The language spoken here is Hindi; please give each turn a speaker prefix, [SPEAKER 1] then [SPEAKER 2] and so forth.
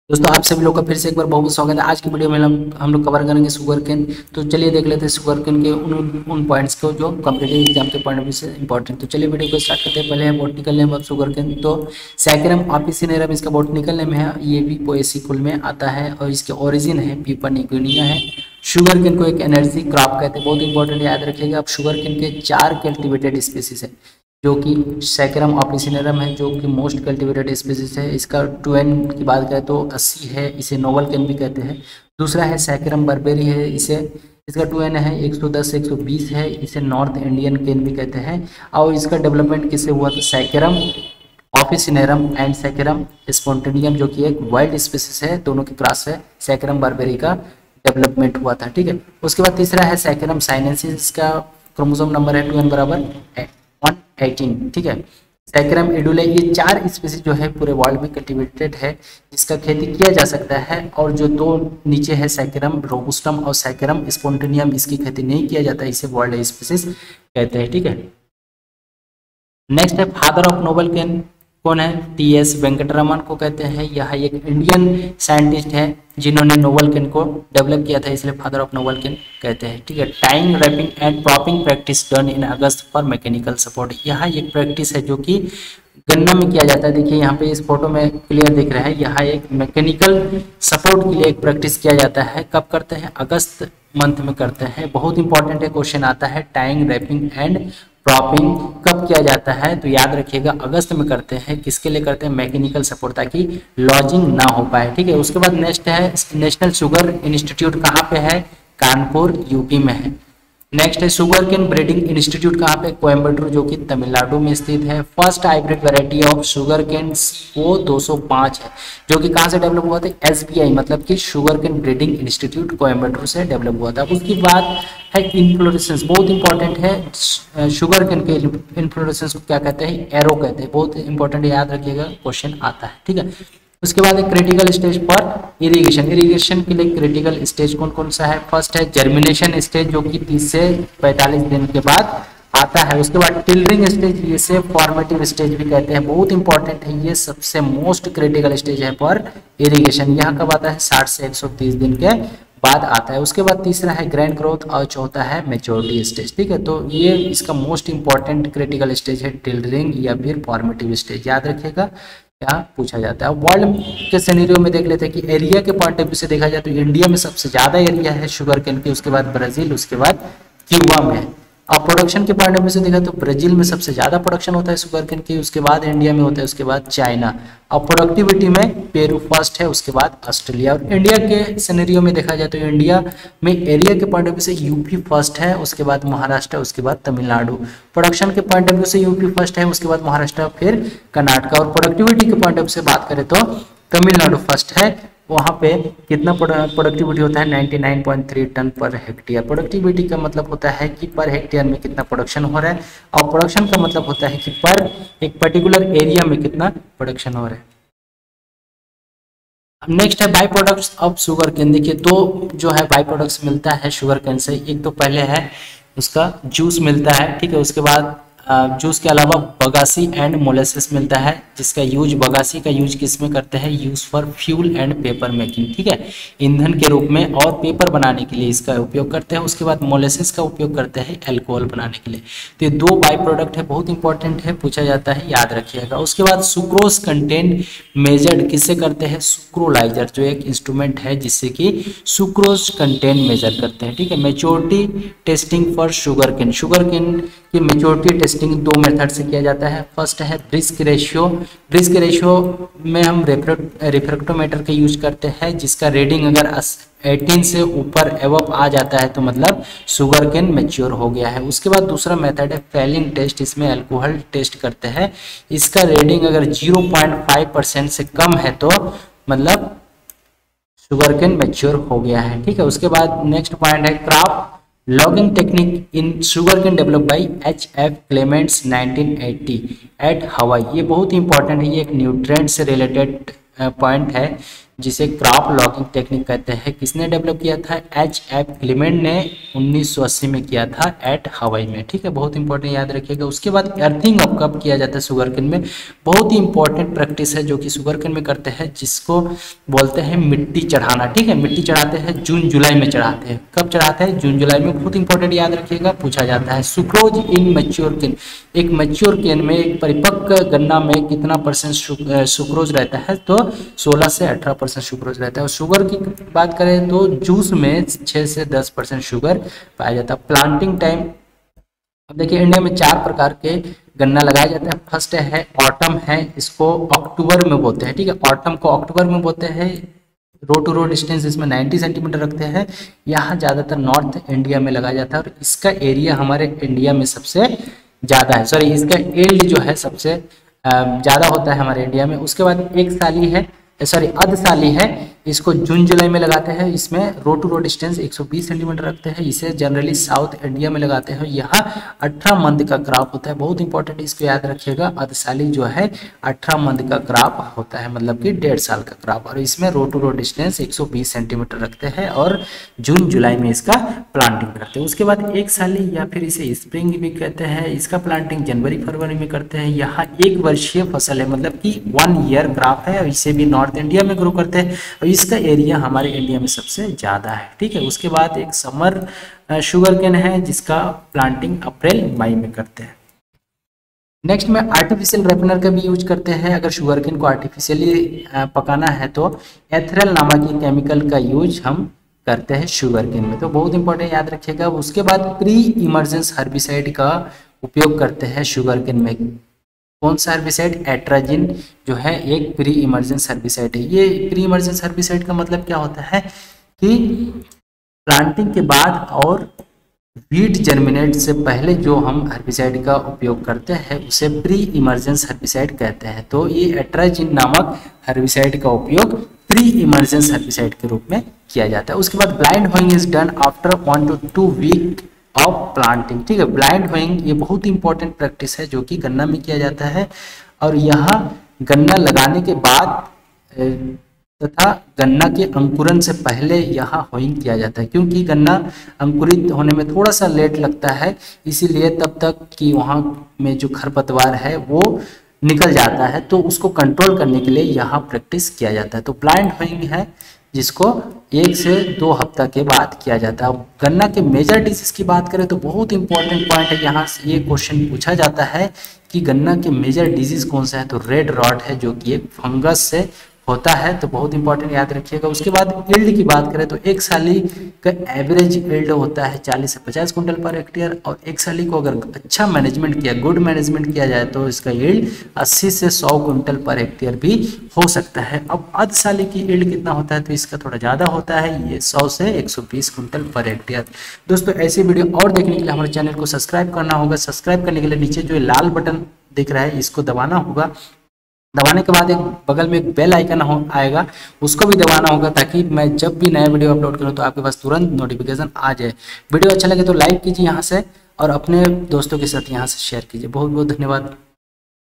[SPEAKER 1] दोस्तों आप सभी लोग का फिर से एक बार बहुत बहुत स्वागत है। आज की वीडियो में हम लोग कवर करेंगे शुगर केन। तो चलिए देख लेते हैं शुगर केन के उन पॉइंट्स को जो कॉम्पिटिटिव एग्जाम के पॉइंट ऑफ व्यू से इंपॉर्टेंट। तो चलिए वीडियो को स्टार्ट करते हैं। पहले है botanical name of sugar cane. तो सैकरम ऑफिसिनेरम इसका बॉटनिकल नेम है। ये भी पोएसी कुल में आता है और इसके ओरिजिन है पीपर न्यूगिनिया है। शुगर केन को एक एनर्जी क्रॉप कहते हैं, बहुत इंपॉर्टेंट याद रखिएगा। अब शुगर केन के 4 कल्टिवेटेड स्पीसीज है जो कि सैकरम ऑफिसिनेरम है जो कि मोस्ट कल्टिवेटेड स्पीसीज है। इसका टुएन की बात करें तो 80 है, इसे नोवल केन भी कहते हैं। दूसरा है सैकरम बर्बेरी है, इसका टुएन है 110 से 120 है, इसे नॉर्थ इंडियन केन भी कहते हैं। और इसका डेवलपमेंट किससे हुआ तो saccharum officinarum and saccharum spontaneum जो कि एक वाइल्ड स्पीसीज है, दोनों की क्रॉस है, सैकरम बर्बेरी का डेवलपमेंट हुआ था। ठीक है, उसके बाद तीसरा है सैकरम साइनेंसिस। इसका क्रोमोसोम नंबर है 2n बराबर 118। ठीक है, सैकरम एडुले, ये 4 स्पीसीज जो है पूरे वर्ल्ड में कल्टिवेटेड है जिसका खेती किया जा सकता है। और जो 2 नीचे है सैकरम रोबस्टम और सैकरम स्पॉन्टेनियम, इसकी खेती नहीं किया जाता, इसे वर्ल्ड स्पीसीज कहते हैं। ठीक है, नेक्स्ट है फादर ऑफ नोबल केन कौन है? टी.एस. वेंकटरमन को कहते हैं। यह एक इंडियन साइंटिस्ट है जिन्होंने नोबल केन को डेवलप किया था, इसलिए फादर ऑफ नोबल केन कहते हैं। ठीक है, tying wrapping and propping practice done in August for mechanical support. यह एक प्रैक्टिस है जो कि गन्ना में किया जाता है। देखिए यहाँ पे इस फोटो में क्लियर दिख रहा है, यहाँ एक मैकेनिकल सपोर्ट के लिए एक प्रैक्टिस किया जाता है। कब करते हैं? अगस्त मंथ में करते हैं। बहुत इंपॉर्टेंट है, क्वेश्चन आता है टाइंग रैपिंग एंड क्रॉपिंग कब किया जाता है तो याद रखिएगा अगस्त में करते हैं। किसके लिए करते हैं? मैकेनिकल सपोर्ट, ताकि लॉजिंग ना हो पाए। ठीक है, उसके बाद नेक्स्ट है नेशनल शुगर इंस्टीट्यूट कहाँ पे है? कानपुर यूपी में है। नेक्स्ट है शुगर केन ब्रीडिंग इंस्टीट्यूट कहाँ पे? कोयम्बटूर जो कि तमिलनाडु में स्थित है। First hybrid variety of sugar cane CO 205 है जो कि कहाँ से डेवलप हुआ था? SBI मतलब कि sugar cane breeding institute Coimbatore से डेवलप हुआ था। उसकी बात है इन्फ्लोरेसेंस, बहुत इंपॉर्टेंट है। शुगर केन के इन्फ्लोरेसेंस को क्या कहते हैं? एरो कहते हैं, बहुत इंपॉर्टेंट याद रखिएगा, क्वेश्चन आता है। ठीक है, उसके बाद एक क्रिटिकल स्टेज पर इरिगेशन। इरिगेशन के लिए क्रिटिकल स्टेज कौन कौन सा है? फर्स्ट है जर्मिनेशन स्टेज जो कि 30 से 45 दिन के बाद आता है। उसके बाद टिलरिंग स्टेज, इसे फॉर्मेटिव स्टेज भी कहते हैं, बहुत इंपॉर्टेंट है, ये सबसे मोस्ट क्रिटिकल स्टेज है पर इरिगेशन। यहाँ कब आता है? 60 से 130 दिन के बाद आता है। उसके बाद तीसरा है ग्रैंड ग्रोथ और चौथा है मेच्योरिटी स्टेज। ठीक है, तो ये इसका मोस्ट इंपॉर्टेंट क्रिटिकल स्टेज है टिलरिंग या फिर फॉर्मेटिव स्टेज, याद रखिएगा क्या पूछा जाता है। वर्ल्ड के सिनेरियो में देख लेते हैं कि एरिया के पॉइंट ऑफ व्यू से देखा जाए तो इंडिया में सबसे ज्यादा एरिया है शुगर केन की, उसके बाद ब्राजील, उसके बाद क्यूबा में है। अब प्रोडक्शन के पॉइंट ऑफ व्यू से देखा तो ब्राजील में सबसे ज्यादा प्रोडक्शन होता है शुगर केन की, उसके बाद इंडिया में होता है, उसके बाद चाइना। अब प्रोडक्टिविटी में पेरू फर्स्ट है, उसके बाद ऑस्ट्रेलिया। और इंडिया के सिनेरियो में देखा जाए तो इंडिया में एरिया के पॉइंट ऑफ व्यू से यूपी फर्स्ट है, उसके बाद महाराष्ट्र, उसके बाद तमिलनाडु। प्रोडक्शन के पॉइंट ऑफ व्यू से यूपी फर्स्ट है, उसके बाद महाराष्ट्र, फिर कर्नाटक। और प्रोडक्टिविटी के पॉइंट ऑफ व्यू से बात करें तो तमिलनाडु फर्स्ट है, वहाँ पे कितना प्रोडक्टिविटी होता है? 99.3 टन पर हेक्टेयर। प्रोडक्टिविटी का मतलब होता है कि पर हेक्टेयर में कितना प्रोडक्शन हो रहा है, और प्रोडक्शन का मतलब होता है कि पर एक पर्टिकुलर एरिया में कितना प्रोडक्शन हो रहा है। नेक्स्ट है by products of sugar cane. देखिए दो जो है बाई प्रोडक्ट्स मिलता है शुगर केन से। एक तो पहले है उसका जूस मिलता है, ठीक है, उसके बाद जूस के अलावा बगासी एंड मोलेसेस मिलता है, जिसका यूज बगासी का यूज किस में करते हैं? Use for fuel and paper making. ठीक है, ईंधन के रूप में और पेपर बनाने के लिए इसका उपयोग करते हैं। उसके बाद मोलेसेस का उपयोग करते हैं अल्कोहल बनाने के लिए। तो ये 2 बाई प्रोडक्ट है, बहुत इंपॉर्टेंट है, पूछा जाता है, याद रखिएगा। उसके बाद सुक्रोज कंटेंट मेजर्ड किससे करते हैं? सुक्रोलाइजर जो एक इंस्ट्रूमेंट है जिससे कि सुक्रोज कंटेंट मेजर करते हैं। ठीक है, maturity testing for sugar cane. Sugar cane की मेच्योरिटी टेस्टिंग 2 मेथड से किया जाता है। फर्स्ट है ब्रिस्क रेशियो। ब्रिस्क रेशियो में हम रिफ्रैक्टोमीटर का यूज करते हैं, जिसका रीडिंग अगर 18 से ऊपर एवब आ जाता है तो मतलब शुगर केन मैच्योर हो गया है। उसके बाद दूसरा मेथड है फेलिंग टेस्ट, इसमें अल्कोहल टेस्ट करते हैं, इसका रीडिंग अगर 0.5% से कम है तो मतलब शुगर केन मैच्योर हो गया है। ठीक है, उसके बाद नेक्स्ट पॉइंट है crop logging technique in sugar cane develop by H.F. Clements 1980 at Hawaii. ये बहुत इंपॉर्टेंट है, ये एक न्यूट्रिएंट से रिलेटेड पॉइंट है जिसे क्रॉप लॉगिंग टेक्निक कहते हैं, किसने डेवलप किया था? H.F. क्लीमेंट ने 1980 में किया था एट हवाई में। ठीक है, बहुत इंपॉर्टेंट याद रखिएगा। उसके बाद अर्थिंग अब कब किया जाता है शुगर केन में? बहुत ही इंपॉर्टेंट प्रैक्टिस है जो कि शुगर केन में करते हैं, जिसको बोलते हैं मिट्टी चढ़ाना। ठीक है, मिट्टी चढ़ाते हैं जून जुलाई में चढ़ाते हैं। कब चढ़ाते हैं? जून जुलाई में। बहुत इंपॉर्टेंट याद रखिएगा, पूछा जाता है। सुक्रोज इन मैच्योर केन, एक मैच्योर केन में, एक परिपक्व गन्ना में कितना परसेंट सुक्रोज रहता है? तो 16 से 18% सुक्रोज रहता है। और शुगर की बात करें तो जूस में 6 से 10% शुगर पाया जाता है। प्लांटिंग टाइम, अब देखिए इंडिया में 4 प्रकार के गन्ना लगाया जाता है। फर्स्ट है ऑटम है, इसको अक्टूबर में बोते हैं। ठीक है, ऑटम को अक्टूबर में बोते हैं। रो टू रो डिस्टेंस इसमें 90 सेंटीमीटर रखते हैं। यहाँ ज़्यादातर नॉर्थ इंडिया में लगाया जाता है और इसका एरिया हमारे इंडिया में सबसे ज़्यादा है। सॉरी, इसका एल्ड जो है सबसे ज़्यादा होता है हमारे इंडिया में। उसके बाद एक साली है, सॉरी अर्धसाली है, इसको जून जुलाई में लगाते हैं। इसमें row to row distance 120 centimetre रखते हैं। इसे जनरली साउथ इंडिया में लगाते हैं। यहाँ 18 मंथ का क्रॉप होता है। बहुत इंपॉर्टेंट, इसको याद रखिएगा। अर्धसाली जो है 18 मंथ का क्रॉप होता है, मतलब कि 1.5 साल का क्रॉप। और इसमें row to row distance 120 centimetre रखते हैं और जून जुलाई में इसका प्लांटिंग करते हैं। उसके बाद एक साली या फिर इसे स्प्रिंग भी कहते हैं, इसका प्लांटिंग जनवरी फरवरी में करते हैं। यहाँ 1 वर्षीय फसल है, मतलब कि 1 ईयर क्रॉप है और इसे भी नॉर्थ इंडिया में ग्रो करते हैं और इसका एरिया हमारे इंडिया में सबसे ज़्यादा है। ठीक है, उसके बाद एक समर शुगर केन है जिसका प्लांटिंग अप्रैल मई में करते हैं। नेक्स्ट में आर्टिफिशियल रेपनर का भी यूज करते हैं। अगर शुगर केन को आर्टिफिशियली पकाना है तो एथेरल नामक की केमिकल का यूज हम करते हैं शुगर केन में। तो बहुत इंपॉर्टेंट याद रखिएगा। उसके बाद प्री इमर्जेंस हर्बिसाइड का उपयोग करते हैं शुगर केन में। कौन सा हर्बिसाइड? एट्राजिन जो है एक प्री इमर्जेंस हर्बिसाइड है। ये प्री इमर्जेंस हर्बिसाइड का मतलब क्या होता है कि प्लांटिंग के बाद और वीट जर्मिनेट से पहले जो हम हर्बिसाइड का उपयोग करते हैं उसे प्री इमर्जेंस हर्बिसाइड कहते हैं। तो ये एट्राजिन नामक हर्बिसाइड का उपयोग प्री इमर्जेंस हर्बिसाइड के रूप में किया जाता है। उसके बाद blind hoeing is done after 1 to 2 week of planting. ठीक है, ब्लाइंड होइंग ये बहुत इंपॉर्टेंट प्रैक्टिस है जो कि गन्ना में किया जाता है। और यहाँ गन्ना लगाने के बाद तथा गन्ना के अंकुरन से पहले यहाँ होइंग किया जाता है, क्योंकि गन्ना अंकुरित होने में थोड़ा सा लेट लगता है, इसीलिए तब तक कि वहाँ में जो खरपतवार है वो निकल जाता है, तो उसको कंट्रोल करने के लिए यहाँ प्रैक्टिस किया जाता है। तो ब्लाइंड होइंग है जिसको 1 से 2 हफ्ता के बाद किया जाता है। गन्ना के मेजर डिजीज की बात करें तो बहुत इंपॉर्टेंट पॉइंट है, यहाँ से ये क्वेश्चन पूछा जाता है कि गन्ना के मेजर डिजीज कौन सा है? तो रेड रॉट है जो कि एक फंगस से होता है। तो बहुत इंपॉर्टेंट याद रखिएगा। उसके बाद यील्ड की बात करें तो एक साली का एवरेज यील्ड होता है 40 से 50 कुंटल पर हेक्टेयर। और एक साली को अगर अच्छा मैनेजमेंट किया, गुड मैनेजमेंट किया जाए तो इसका यील्ड 80 से 100 कुंटल पर हेक्टेयर भी हो सकता है। अब अर्ध साली की यील्ड कितना होता है? तो इसका थोड़ा ज़्यादा होता है, ये 100 से 120 कुंटल पर हेक्टेयर। दोस्तों ऐसी वीडियो और देखने के लिए हमारे चैनल को सब्सक्राइब करना होगा। सब्सक्राइब करने के लिए नीचे जो लाल बटन दिख रहा है इसको दबाना होगा। दबाने के बाद एक बगल में एक बेल आइकन आएगा, उसको भी दबाना होगा ताकि मैं जब भी नया वीडियो अपलोड करूं तो आपके पास तुरंत नोटिफिकेशन आ जाए। वीडियो अच्छा लगे तो लाइक कीजिए यहाँ से और अपने दोस्तों के साथ यहाँ से शेयर कीजिए। बहुत बहुत धन्यवाद।